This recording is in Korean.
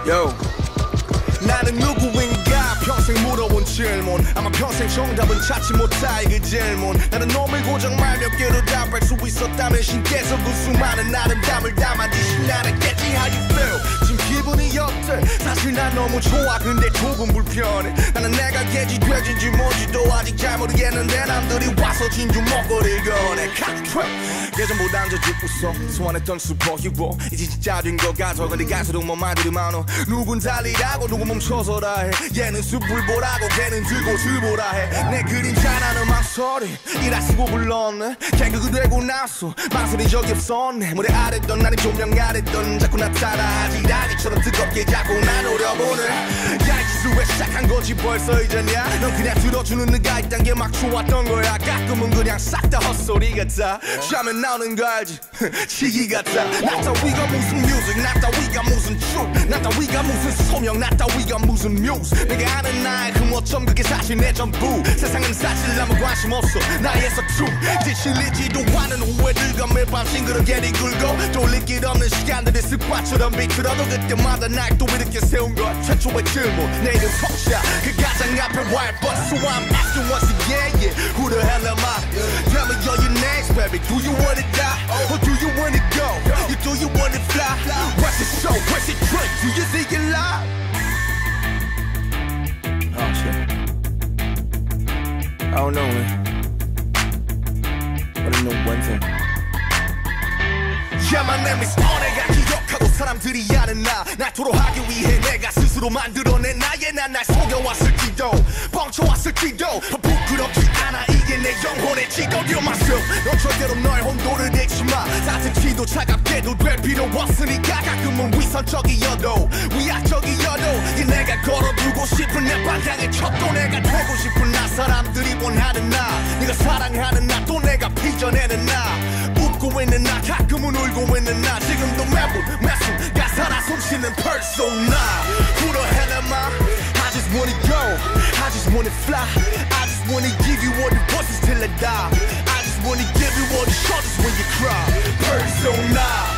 Yo. 나는 누구인가 평생 물어본 질문 아마 평생 정답은 찾지 못할 그 질문 나는 놈을 고정 말 몇 개로 답할 수 있었다면 신께서 그 수많은 아름다움을 담아지 신나는겠지 how you feel 지금 기분이 어때 사실 난 너무 좋아 근데 조금 불편해 나는 내가 개지 돼지인지 뭔지도 아직 잘 모르겠는데 남들이 와서 진주 먹거리를 꺼내 예전보다 앉아지 웃어 소환했던 슈퍼히로 이제 진짜 된 것 같아 근데 갈수록 뭐 말들이 많어 누군 달리라고 누군 멈춰서라 해 얘는 숲을 보라고 걔는 들곳을 보라 해 내 그림자라는 망설임 이라 쓰고 불렀네 개그가 되고 나서 망설인 적이 없었네 무대 아랬던 나는 조명 아랬던 자꾸 나타나 아지라기처럼 뜨겁게 자꾸 날 노려보네 야 이 기술 왜 시작한 거지 벌써 이제냐 넌 그냥 들어주는 네가 있단 게 막 좋았던 거야 가끔은 그냥 싹 다 헛소리 같아 샤면 나오는 거 알지 시기 같아 나 따위가 무슨 뮤직 나 따위가 무슨 춤 나 따위가 무슨 소명 나 따위가 무슨 뮤즈 내가 아는 나의 그 뭐점 그게 사실 내 전부 세상은 사실 아무 관심 없어 나의 서춤 지실리지도 않은 후회들과 매일 밤 싱그럽게 뒤굴고 돌릴 길 없는 시간들이 습관처럼 비틀어도 그때마다 날 또 이렇게 세운 것 최초의 질문 내 이름 펑샤 그 가장 앞에 wild but so I'm asking once again yeah who the hell am I tell me all your names baby do you wanna die or do you wanna go you do you wanna fly what's the show what's the trick do you think it live oh shit I don't know man but I know one thing Yeah my name is 내가 기억하고 사람들이 아는 날 토로하기 위해 내가 스스로 만들어낸 나의 난 날 속여왔을지도 뻥쳐왔을지도 부끄럽지 않아 이게 내 영혼의 지도 You're myself 넌 절대로 너의 혼돈을 잃지마 따뜻히도 차갑게도 될 필요 없으니까 가끔은 위선적이어도 위약적이어도 이 내가 걸어두고 싶은 내 방향의 척도 내가 되고 싶은 나 사람들이 원하는 나 네가 사랑하는 나 또 내가 빚어내는 나 웃고 있는 나 가끔은 울고 있는 나 지금도 매분 매순 가사라 숨쉬는 persona Who the hell am I? I just wanna go I just wanna fly I just wanna give you all the voices till I die I just wanna give you all the shoulders when you cry Persona